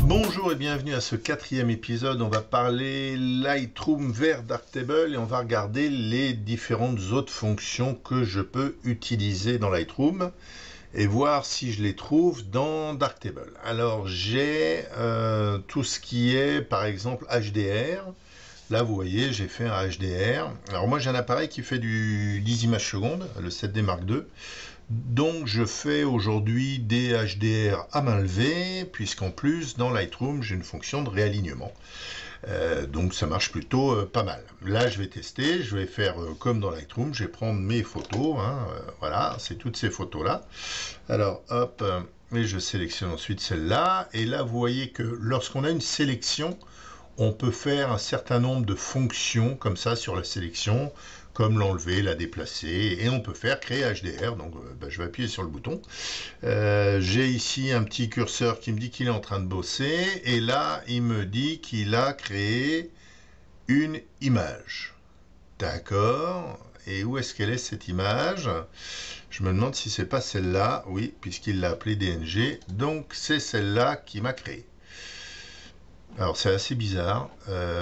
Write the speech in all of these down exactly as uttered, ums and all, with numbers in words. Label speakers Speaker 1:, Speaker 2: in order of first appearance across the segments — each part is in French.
Speaker 1: Bonjour et bienvenue à ce quatrième épisode. On va parler Lightroom vers Darktable et on va regarder les différentes autres fonctions que je peux utiliser dans Lightroom et voir si je les trouve dans Darktable. Alors j'ai euh, tout ce qui est par exemple H D R. Là vous voyez j'ai fait un H D R. Alors moi j'ai un appareil qui fait du dix images secondes, le sept D Mark deux. Donc je fais aujourd'hui des H D R à main levée, puisqu'en plus dans Lightroom j'ai une fonction de réalignement. Euh, donc ça marche plutôt euh, pas mal. Là je vais tester, je vais faire euh, comme dans Lightroom, je vais prendre mes photos, hein, euh, voilà, c'est toutes ces photos là. Alors hop, euh, et je sélectionne ensuite celle-là, et là vous voyez que lorsqu'on a une sélection, on peut faire un certain nombre de fonctions comme ça sur la sélection, comme l'enlever, la déplacer, et on peut faire créer H D R. Donc euh, bah, je vais appuyer sur le bouton. Euh, j'ai ici un petit curseur qui me dit qu'il est en train de bosser, et là il me dit qu'il a créé une image. D'accord. Et où est-ce qu'elle est cette image? Je me demande si c'est pas celle-là. Oui, puisqu'il l'a appelée D N G. Donc c'est celle-là qui m'a créé. Alors c'est assez bizarre.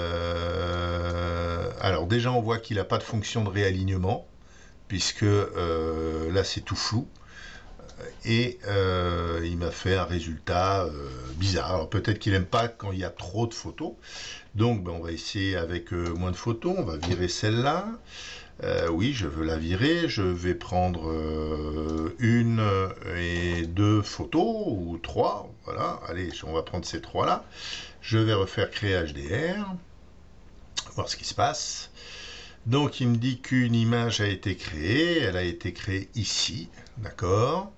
Speaker 1: Euh... Alors déjà on voit qu'il n'a pas de fonction de réalignement, puisque euh, là c'est tout flou. Et euh, il m'a fait un résultat euh, bizarre. Alors peut-être qu'il n'aime pas quand il y a trop de photos. Donc ben, on va essayer avec euh, moins de photos. On va virer celle-là. Euh, oui, je veux la virer. Je vais prendre euh, une et deux photos, ou trois. Voilà, allez, on va prendre ces trois-là. Je vais refaire créer H D R, voir ce qui se passe. Donc il me dit qu'une image a été créée, elle a été créée ici, d'accord,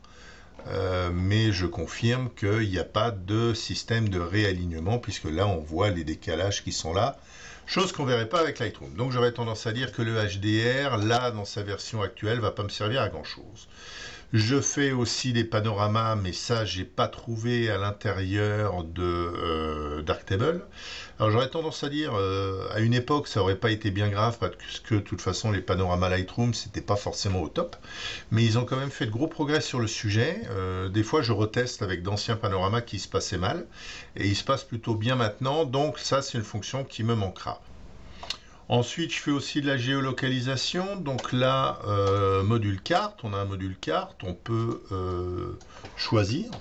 Speaker 1: euh, mais je confirme qu'il n'y a pas de système de réalignement, puisque là on voit les décalages qui sont là, chose qu'on ne verrait pas avec Lightroom. Donc j'aurais tendance à dire que le H D R, là dans sa version actuelle, ne va pas me servir à grand chose. Je fais aussi des panoramas, mais ça, j'ai pas trouvé à l'intérieur de euh, Darktable. Alors, j'aurais tendance à dire, euh, à une époque, ça aurait pas été bien grave, parce que de toute façon, les panoramas Lightroom, c'était pas forcément au top. Mais ils ont quand même fait de gros progrès sur le sujet. Euh, des fois, je reteste avec d'anciens panoramas qui se passaient mal, et ils se passent plutôt bien maintenant. Donc, ça, c'est une fonction qui me manquera. Ensuite, je fais aussi de la géolocalisation. Donc là, euh, module carte, on a un module carte, on peut euh, choisir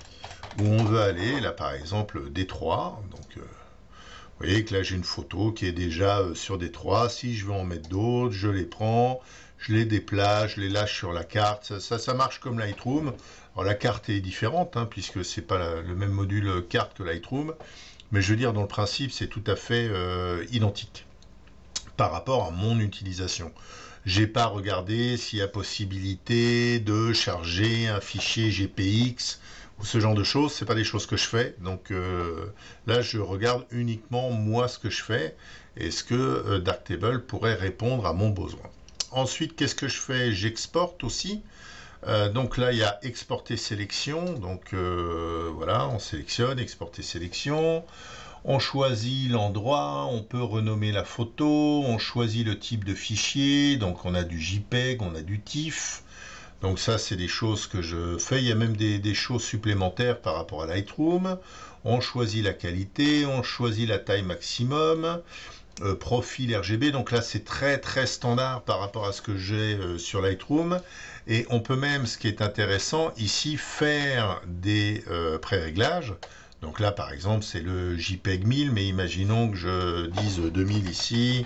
Speaker 1: où on veut aller. Là, par exemple, Détroit. Donc, euh, vous voyez que là, j'ai une photo qui est déjà euh, sur Détroit. Si je veux en mettre d'autres, je les prends, je les déplace, je les lâche sur la carte. Ça, ça, ça marche comme Lightroom. Alors, la carte est différente, hein, puisque c'est pas la, le même module carte que Lightroom. Mais je veux dire, dans le principe, c'est tout à fait euh, identique par rapport à mon utilisation. J'ai pas regardé s'il y a possibilité de charger un fichier G P X ou ce genre de choses. C'est pas des choses que je fais. Donc euh, là, je regarde uniquement moi ce que je fais et ce que euh, Darktable pourrait répondre à mon besoin. Ensuite, qu'est-ce que je fais? J'exporte aussi. Euh, donc là, il y a exporter sélection. Donc euh, voilà, on sélectionne, exporter sélection. On choisit l'endroit, on peut renommer la photo, on choisit le type de fichier, donc on a du JPEG, on a du TIFF. Donc ça, c'est des choses que je fais. Il y a même des, des choses supplémentaires par rapport à Lightroom. On choisit la qualité, on choisit la taille maximum, euh, profil R G B. Donc là, c'est très très standard par rapport à ce que j'ai euh, sur Lightroom. Et on peut même, ce qui est intéressant, ici, faire des euh, pré-réglages. Donc là, par exemple, c'est le JPEG mille, mais imaginons que je dise deux mille ici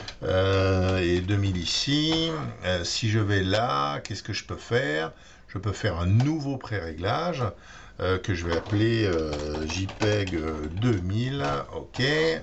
Speaker 1: euh, et deux mille ici. Euh, si je vais là, qu'est-ce que je peux faire? Je peux faire un nouveau pré-réglage euh, que je vais appeler euh, JPEG deux mille. OK.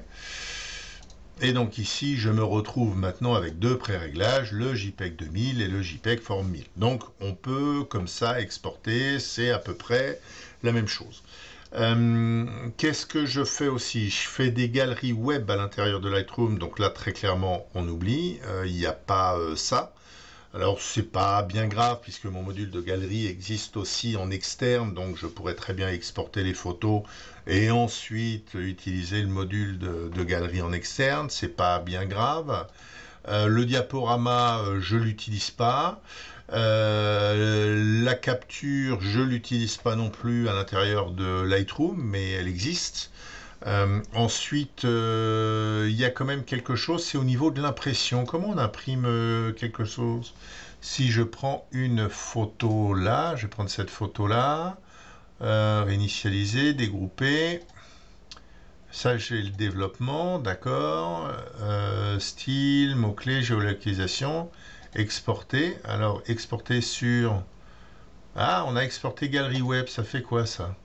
Speaker 1: Et donc ici, je me retrouve maintenant avec deux pré-réglages, le JPEG deux mille et le JPEG Form mille. Donc on peut comme ça exporter, c'est à peu près la même chose. Euh, Qu'est-ce que je fais aussi? Je fais des galeries web à l'intérieur de Lightroom, donc là très clairement on oublie, euh, il n'y a pas euh, ça. Alors c'est pas bien grave puisque mon module de galerie existe aussi en externe, donc je pourrais très bien exporter les photos et ensuite utiliser le module de, de galerie en externe, c'est pas bien grave. Euh, le diaporama, euh, je l'utilise pas. Euh, la capture, je l'utilise pas non plus à l'intérieur de Lightroom, mais elle existe. Euh, ensuite, euh, il y a quand même quelque chose, c'est au niveau de l'impression. Comment on imprime euh, quelque chose? Si je prends une photo là, je vais prendre cette photo là, euh, réinitialiser, dégrouper. Ça, j'ai le développement, d'accord. Euh, style, mots-clés, géolocalisation, exporter. Alors, exporter sur... Ah, on a exporté galerie web, ça fait quoi ça?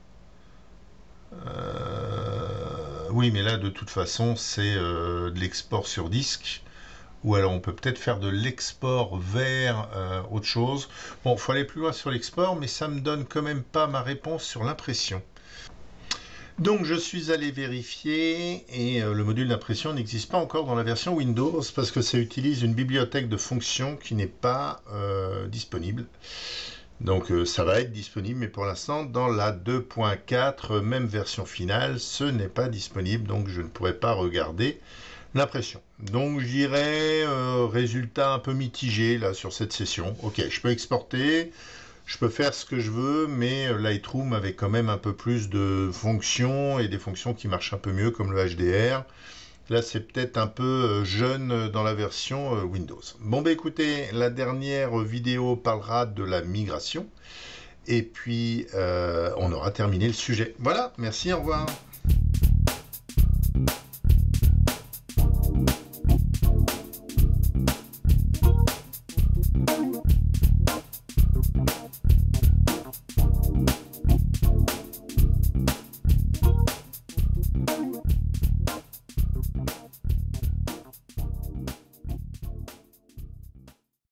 Speaker 1: euh... Oui, mais là, de toute façon, c'est euh, de l'export sur disque. Ou alors, on peut peut-être faire de l'export vers euh, autre chose. Bon, il faut aller plus loin sur l'export, mais ça me donne quand même pas ma réponse sur l'impression. Donc je suis allé vérifier et euh, le module d'impression n'existe pas encore dans la version Windows parce que ça utilise une bibliothèque de fonctions qui n'est pas euh, disponible. Donc euh, ça va être disponible, mais pour l'instant dans la deux point quatre, même version finale, ce n'est pas disponible, donc je ne pourrai pas regarder l'impression. Donc j'irai euh, résultat un peu mitigé là sur cette session. Ok, je peux exporter. Je peux faire ce que je veux, mais Lightroom avait quand même un peu plus de fonctions et des fonctions qui marchent un peu mieux comme le H D R. Là, c'est peut-être un peu jeune dans la version Windows. Bon, bah écoutez, la dernière vidéo parlera de la migration. Et puis, euh, on aura terminé le sujet. Voilà, merci, au revoir.